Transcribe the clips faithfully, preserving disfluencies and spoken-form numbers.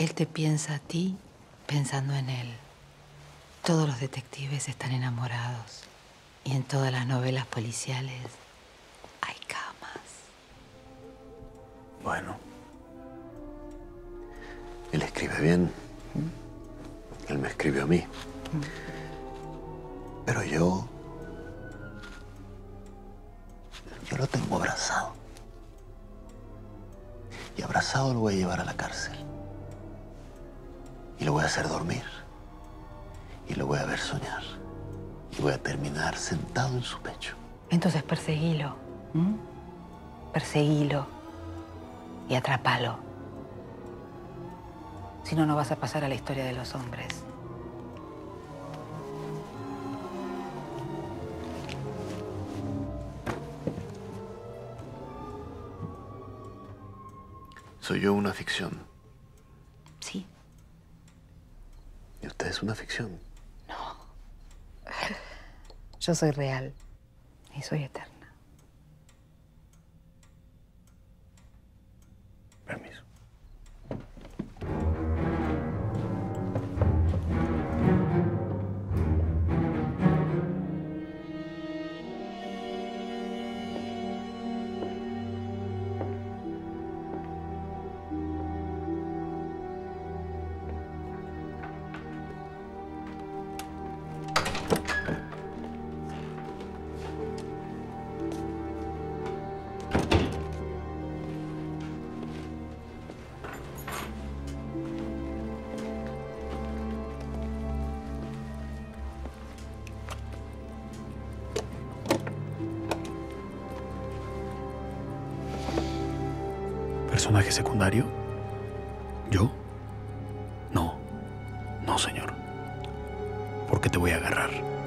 Él te piensa a ti pensando en él. Todos los detectives están enamorados. Y en todas las novelas policiales hay camas. Bueno. Él escribe bien. Él me escribió a mí. Pero yo... Yo lo tengo abrazado. Y abrazado lo voy a llevar a la cárcel. Y lo voy a hacer dormir. Y lo voy a ver soñar. Y voy a terminar sentado en su pecho. Entonces perseguilo. ¿Mm? Perseguilo. Y atrápalo. Si no, no vas a pasar a la historia de los hombres. Soy yo una ficción. Sí. ¿Y usted es una ficción? No. Yo soy real. Y soy eterna. Permiso. ¿Personaje secundario? ¿Yo? No. No, señor. Porque te voy a agarrar.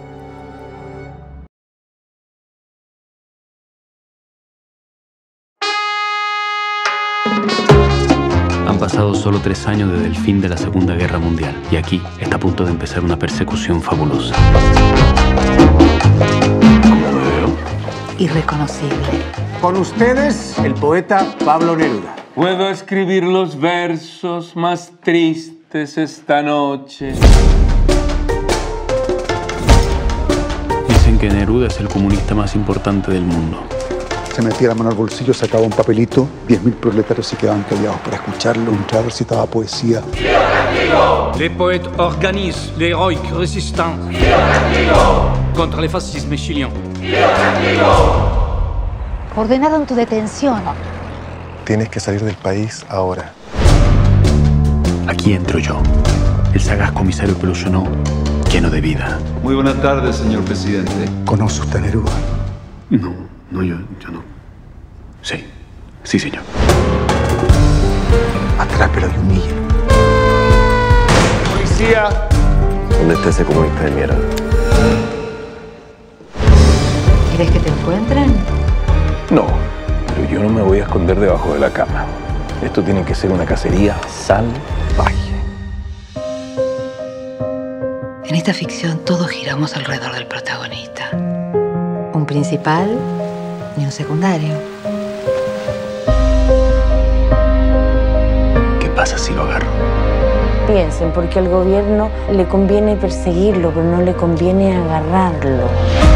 Han pasado solo tres años desde el fin de la Segunda Guerra Mundial y aquí está a punto de empezar una persecución fabulosa. ¿Cómo me veo? Irreconocible. Con ustedes, el poeta Pablo Neruda. Puedo escribir los versos más tristes esta noche. Dicen que Neruda es el comunista más importante del mundo. Se metía la mano al bolsillo, sacaba un papelito, diez mil proletarios se quedaban callados para escucharlo, entrar, recitaba poesía. Les poètes organisent l'héroïque résistance contre le fascisme chilien. Ordenaron tu detención. Tienes que salir del país ahora. Aquí entro yo, el sagaz comisario Pelusionó, lleno de vida. Muy buenas tardes, señor presidente. ¿Conoce usted a Neruda? No, no, yo, yo no. Sí, sí, señor. Atrápelo y humíllelo. Policía. ¿Dónde está ese comunista de mierda? ¿Quieres que te encuentren? No, pero yo no me voy a esconder debajo de la cama. Esto tiene que ser una cacería salvaje. En esta ficción todos giramos alrededor del protagonista. Un principal y un secundario. ¿Qué pasa si lo agarro? Piensen, porque al gobierno le conviene perseguirlo, pero no le conviene agarrarlo.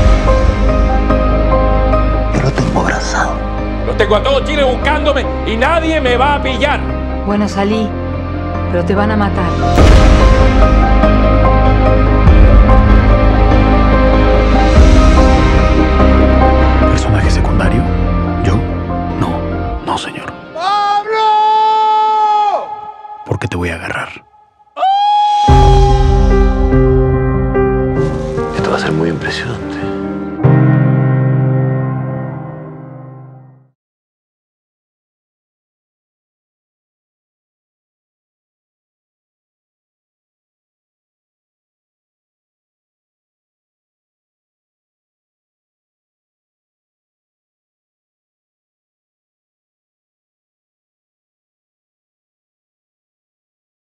Yo lo tengo abrazado. Los tengo a todo Chile buscándome y nadie me va a pillar. Bueno, salí, pero te van a matar. ¿Personaje secundario? ¿Yo? No, no, señor. ¡Pablo! Porque te voy a agarrar.